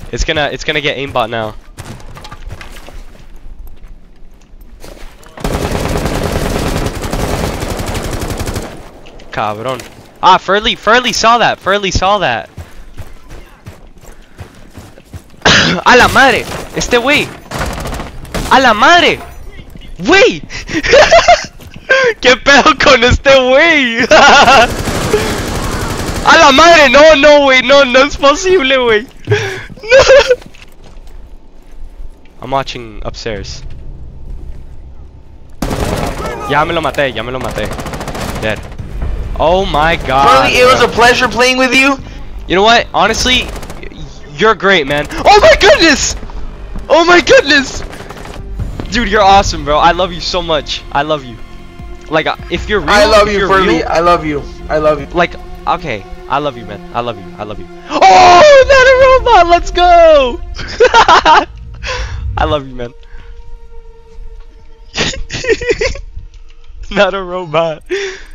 It's gonna get aimbot now. Cabrón. Ah, Furley saw that. Furley saw that. A la madre. Este güey. A la madre. Güey. ¿Qué pedo con este güey? A la madre. No, no, güey. No, no es posible, güey. No. I'm watching upstairs. Ya me lo maté, ya me lo maté. Dead. Oh my god. Furley, it was a pleasure playing with you. You know what? Honestly, you're great, man. Oh my goodness! Oh my goodness! Dude, you're awesome, bro. I love you so much. I love you. Like, if you're real, I love you, you're Furley. real, I love you. I love you. like, okay. I love you, man. I love you. I love you. Oh, not a robot! Let's go! I love you, man. Not a robot.